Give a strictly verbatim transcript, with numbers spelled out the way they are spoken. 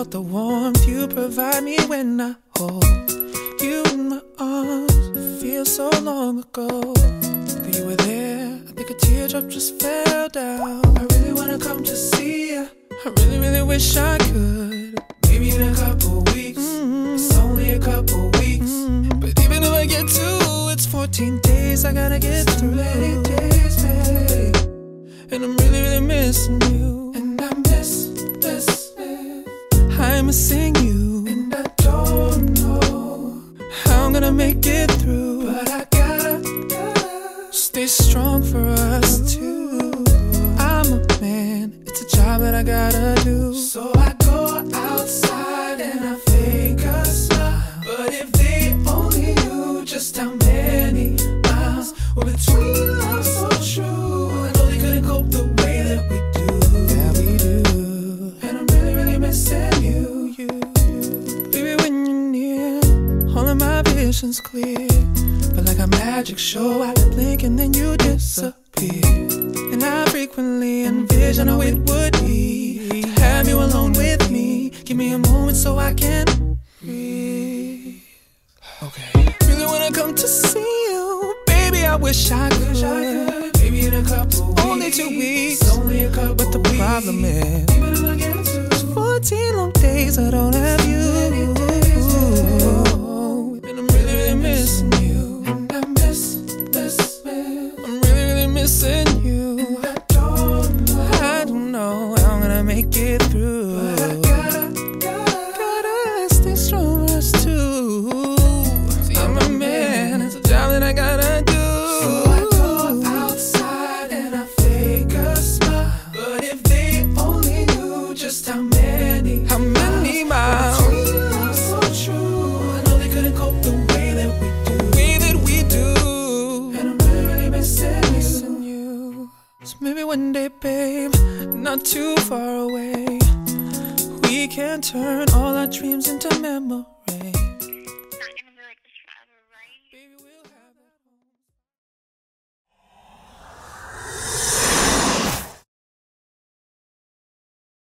about the warmth you provide me when I hold you in my arms. It feels so long ago that you were there. I think a teardrop just fell down. I really wanna come to see you. I really, really wish I could. Maybe in a couple weeks. Mm-hmm. It's only a couple weeks. Mm-hmm. But even if I get two, it's fourteen days I gotta get so through. Many days, babe. And I'm really, really missing you. And I miss, miss, miss. I'm missing you. And I don't know how I'm gonna make it through. But I gotta, gotta stay strong for us two. I'm a man, it's a job that I gotta do. So I go outside and I fake a smile. But if they only knew just how many miles were between us, so true. I know they couldn't cope the way that we do. Yeah, we do. And I'm really, really missing you, you, you. Baby, when you're near, all of my vision's clear. But like a magic show, I blink and then you disappear. And I frequently envision how it would be to have you alone with me. Give me a moment so I can breathe. Okay. Really wanna come to see you, baby. I wish I could. Wish I could. Maybe in a couple weeks. Only two weeks. It's only a couple but the weeks. Problem is, even if I get to it's fourteen long days I don't have you. Ooh. And I'm really, really missing you. And I miss, miss, miss. I'm really, really missing you. And I don't know. I don't know how I'm gonna make it through. But I gotta, gotta, gotta stay strong for us too. See, I'm a man, it's a job that I gotta do. So I go outside and I fake a smile. But if they only knew just how many, how many miles between us, so true. I know they couldn't cope the way that we do, the way that we do. And I'm really, really missing, missing you. So maybe one day, babe, not too far away, we can turn all our dreams into memories.